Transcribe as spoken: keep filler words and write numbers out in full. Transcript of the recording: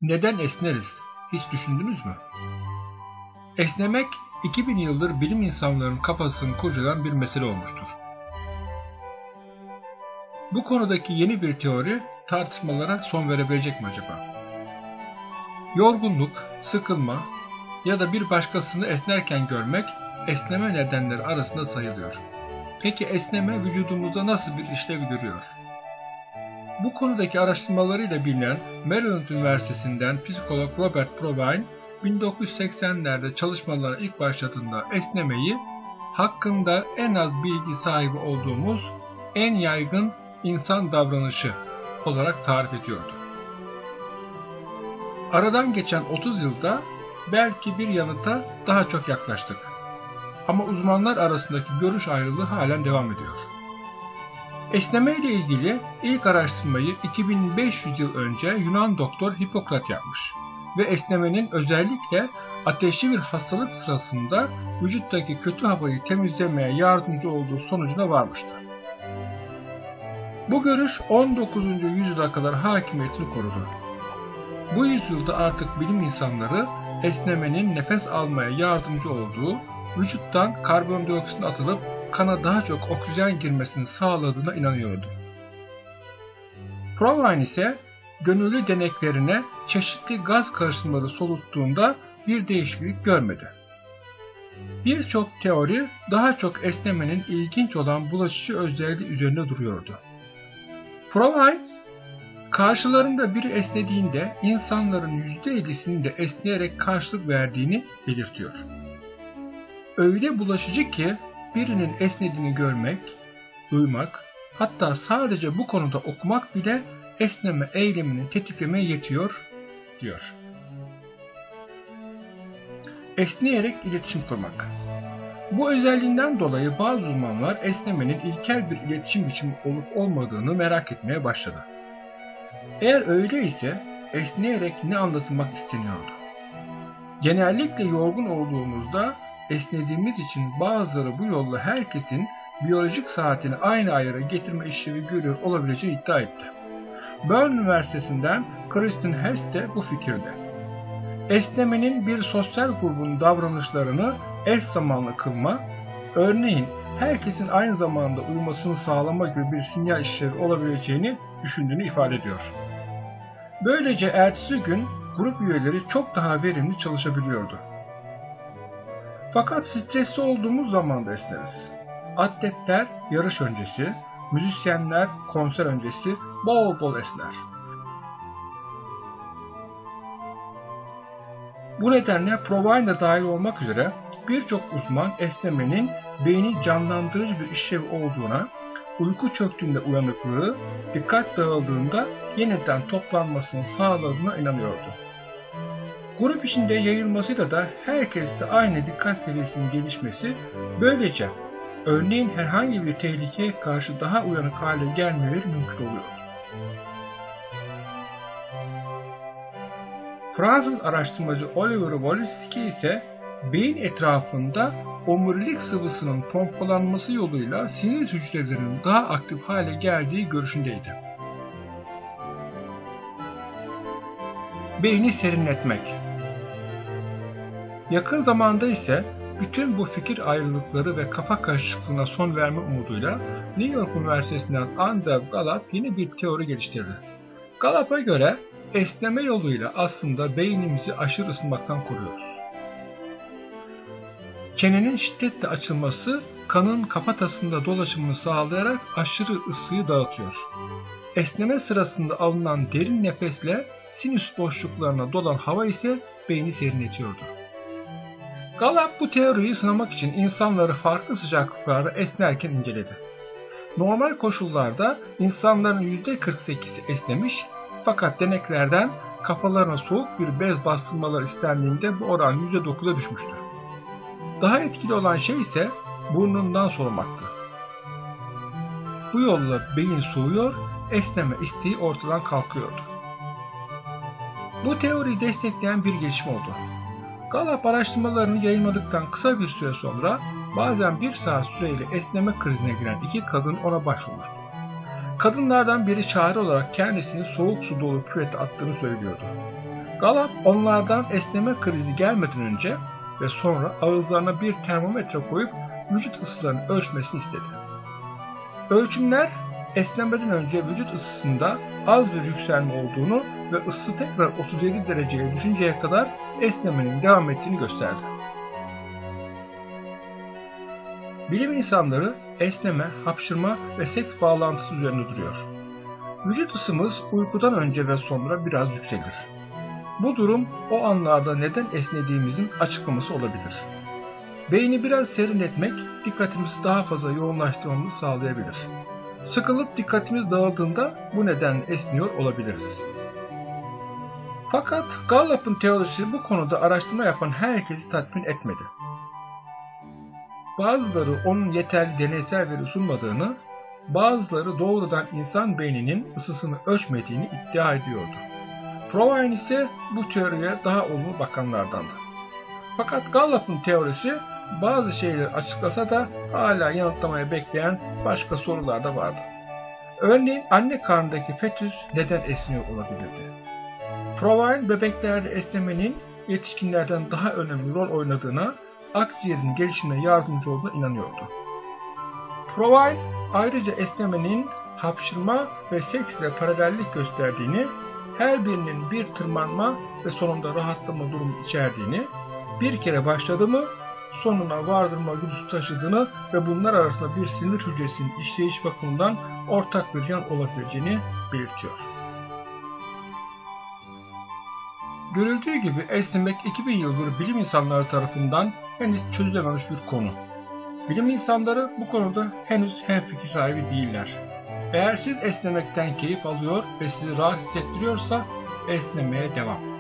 Neden esneriz? Hiç düşündünüz mü? Esnemek iki bin yıldır bilim insanlarının kafasını kurcalayan bir mesele olmuştur. Bu konudaki yeni bir teori tartışmalara son verebilecek mi acaba? Yorgunluk, sıkılma ya da bir başkasını esnerken görmek esneme nedenleri arasında sayılıyor. Peki esneme vücudumuzda nasıl bir işlev görüyor? Bu konudaki araştırmalarıyla bilinen Maryland Üniversitesi'nden psikolog Robert Provine, bin dokuz yüz seksenlerde çalışmalara ilk başladığında esnemeyi hakkında en az bilgi sahibi olduğumuz en yaygın insan davranışı olarak tarif ediyordu. Aradan geçen otuz yılda belki bir yanıta daha çok yaklaştık. Ama uzmanlar arasındaki görüş ayrılığı halen devam ediyor. Esneme ile ilgili ilk araştırmayı iki bin beş yüz yıl önce Yunan doktor Hipokrat yapmış ve esnemenin özellikle ateşli bir hastalık sırasında vücuttaki kötü havayı temizlemeye yardımcı olduğu sonucuna varmıştı. Bu görüş on dokuzuncu yüzyıla kadar hakimiyetini korudu. Bu yüzyılda artık bilim insanları esnemenin nefes almaya yardımcı olduğu, vücuttan karbondioksit atılıp kana daha çok oksijen girmesini sağladığına inanıyordu. Provine ise gönüllü deneklerine çeşitli gaz karışımları soluttuğunda bir değişiklik görmedi. Birçok teori daha çok esnemenin ilginç olan bulaşıcı özelliği üzerinde duruyordu. Provine, karşılarında biri esnediğinde insanların yüzde ellisinin de esneyerek karşılık verdiğini belirtiyor. Öyle bulaşıcı ki birinin esnediğini görmek, duymak, hatta sadece bu konuda okumak bile esneme eylemini tetiklemeye yetiyor, diyor. Esneyerek iletişim kurmak. Bu özelliğinden dolayı bazı uzmanlar esnemenin ilkel bir iletişim biçimi olup olmadığını merak etmeye başladı. Eğer öyle ise esneyerek ne anlatılmak isteniyordu? Genellikle yorgun olduğumuzda esnediğimiz için bazıları bu yolla herkesin biyolojik saatini aynı ayara getirme işlevi görüyor olabileceğini iddia etti. Bern Üniversitesi'nden Kristen Hess de bu fikirde. Esnemenin bir sosyal grubun davranışlarını eş zamanlı kılma, örneğin herkesin aynı zamanda uyumasını sağlama gibi bir sinyal işlevi olabileceğini düşündüğünü ifade ediyor. Böylece ertesi gün grup üyeleri çok daha verimli çalışabiliyordu. Fakat stresli olduğumuz zaman da esneriz. Atletler yarış öncesi, müzisyenler konser öncesi bol bol esner. Bu nedenle Provine dahil olmak üzere birçok uzman esnemenin beyni canlandırıcı bir işlevi olduğuna, uyku çöktüğünde uyanıklığı, dikkat dağıldığında yeniden toplanmasını sağladığına inanıyordu. Grup içinde yayılmasıyla da herkeste aynı dikkat seviyesinin gelişmesi, böylece örneğin herhangi bir tehlikeye karşı daha uyanık hale gelmeleri mümkün oluyordu. Fransız araştırmacı Oliver Woliski ise beyin etrafında omurilik sıvısının pompalanması yoluyla sinir hücrelerinin daha aktif hale geldiği görüşündeydi. Beyni serinletmek. Yakın zamanda ise bütün bu fikir ayrılıkları ve kafa karışıklığına son verme umuduyla New York Üniversitesi'nden Andrew Gallup yeni bir teori geliştirdi. Gallup'a göre esneme yoluyla aslında beynimizi aşırı ısınmaktan koruyoruz. Çenenin şiddetle açılması kanın kafatasında dolaşımını sağlayarak aşırı ısıyı dağıtıyor. Esneme sırasında alınan derin nefesle sinüs boşluklarına dolan hava ise beyni serinletiyordu. Gallup bu teoriyi sınamak için insanları farklı sıcaklıklarda esnerken inceledi. Normal koşullarda insanların yüzde kırk sekizi esnemiş, fakat deneklerden kafalarına soğuk bir bez bastırmalar istendiğinde bu oran yüzde dokuza düşmüştü. Daha etkili olan şey ise burnundan solumaktı. Bu yolla beyin soğuyor, esneme isteği ortadan kalkıyordu. Bu teoriyi destekleyen bir gelişme oldu. Gallup araştırmalarını yayınladıktan kısa bir süre sonra bazen bir saat süreyle esneme krizine giren iki kadın ona başvurmuştu. Kadınlardan biri çare olarak kendisini soğuk su dolu küvete attığını söylüyordu. Gallup onlardan esneme krizi gelmeden önce ve sonra ağızlarına bir termometre koyup vücut ısılarını ölçmesini istedi. Ölçümler esnemeden önce vücut ısısında az bir yükselme olduğunu ve ısı tekrar otuz yedi dereceye düşünceye kadar esnemenin devam ettiğini gösterdi. Bilim insanları esneme, hapşırma ve seks bağlantısı üzerinde duruyor. Vücut ısımız uykudan önce ve sonra biraz yükselir. Bu durum o anlarda neden esnediğimizin açıklaması olabilir. Beyni biraz serinletmek dikkatimizi daha fazla yoğunlaştırmamızı sağlayabilir. Sıkılıp dikkatimiz dağıldığında bu nedenle esniyor olabiliriz. Fakat Gallup'ın teorisi bu konuda araştırma yapan herkesi tatmin etmedi. Bazıları onun yeterli deneysel veri sunmadığını, bazıları doğrudan insan beyninin ısısını ölçmediğini iddia ediyordu. Provine ise bu teoriye daha olumlu bakanlardandı. Fakat Gallup'ın teorisi bazı şeyleri açıklasa da hala yanıtlamaya bekleyen başka sorular da vardı. Örneğin anne karnındaki fetüs neden esniyor olabilirdi? Provine bebeklerde esnemenin yetişkinlerden daha önemli rol oynadığına, akciğerin gelişimine yardımcı olduğuna inanıyordu. Provine ayrıca esnemenin hapşırma ve seks ile paralellik gösterdiğini, her birinin bir tırmanma ve sonunda rahatlama durumu içerdiğini, bir kere başladı mı sonuna vardırma güdüsü taşıdığını ve bunlar arasında bir sinir hücresinin işleyiş bakımından ortak bir yan olabileceğini belirtiyor. Görüldüğü gibi esnemek iki bin yıldır bilim insanları tarafından henüz çözülememiş bir konu. Bilim insanları bu konuda henüz hemfikir sahibi değiller. Eğer siz esnemekten keyif alıyor ve sizi rahat hissettiriyorsa esnemeye devam.